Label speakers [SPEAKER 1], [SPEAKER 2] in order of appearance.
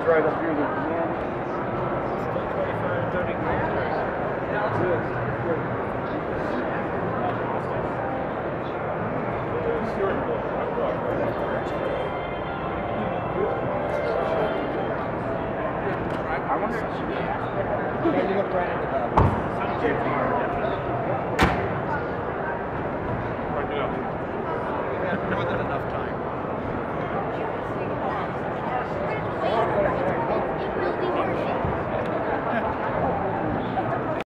[SPEAKER 1] right up here. Still
[SPEAKER 2] 25, 30 grand.
[SPEAKER 1] I want to look right into that.
[SPEAKER 2] More than enough time.